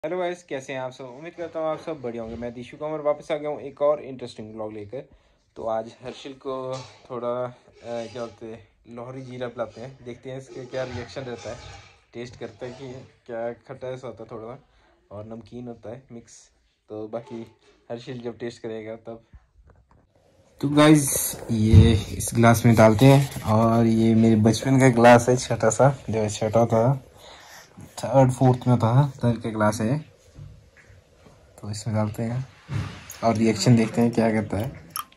Hello guys, कैसे हैं आप सब। उम्मीद करता हूँ आप सब बढ़िया होंगे। मैं दीशु कुमार वापस आ गया हूँ एक और इंटरेस्टिंग व्लॉग लेकर। तो आज हर्षिल को थोड़ा क्या बोलते हैं, लोहरी जीरा पिलाते हैं। देखते हैं इसके क्या रिएक्शन रहता है। टेस्ट करते हैं कि क्या खट्टा ऐसा होता है थोड़ा और नमकीन होता है मिक्स। तो बाकी हर्षिल जब टेस्ट करेगा तब। तो गाइज ये इस गिलास में डालते हैं और ये मेरे बचपन का गिलास है, छोटा सा, जो छोटा था, थर्ड फोर्थ में था तब का गिलास है। तो इसमें डालते हैं और रिएक्शन देखते हैं क्या करता है।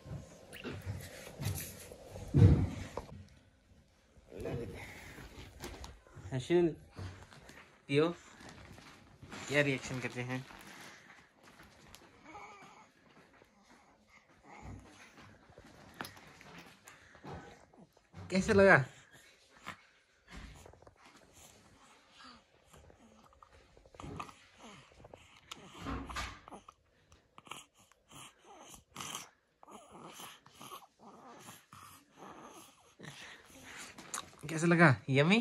हर्षिल पियो, क्या रिएक्शन करते हैं। कैसे लगा? कैसे लगा? यमी?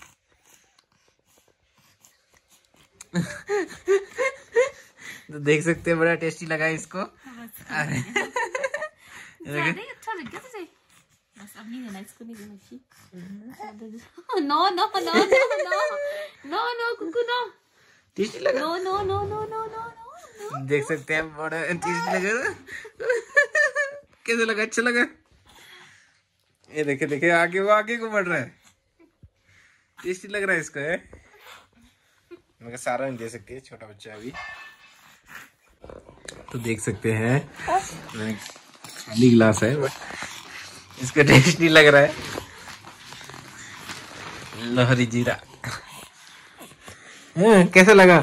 तो देख सकते हैं बड़ा टेस्टी लगा इसको। अरे अच्छा लग गया तुझे? बस अब नहीं देना इसको, नहीं देना जी। No no no no no no Kuku no. Tasty लगा? No no no no no no. देख सकते हैं बड़ा टेस्टी लगा। कैसे लगा? अच्छा लगा? ये देखे देखे आगे, वो आगे को बढ़ रहा है। टेस्टी लग रहा है इसको है। मगर सारा नहीं दे सकते, छोटा बच्चा अभी। तो देख सकते हैं खाली गिलास है बट इसका टेस्ट नहीं लग रहा है। लोहरी जीरा कैसा लगा?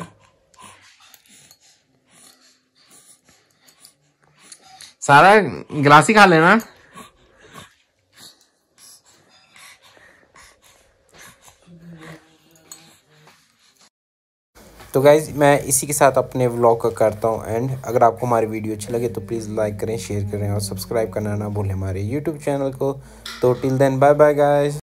सारा गिलास ही खा लेना। तो गाइज मैं इसी के साथ अपने व्लॉग का करता हूँ एंड। अगर आपको हमारी वीडियो अच्छी लगे तो प्लीज़ लाइक करें, शेयर करें और सब्सक्राइब करना ना भूलें हमारे यूट्यूब चैनल को। तो till then bye bye guys.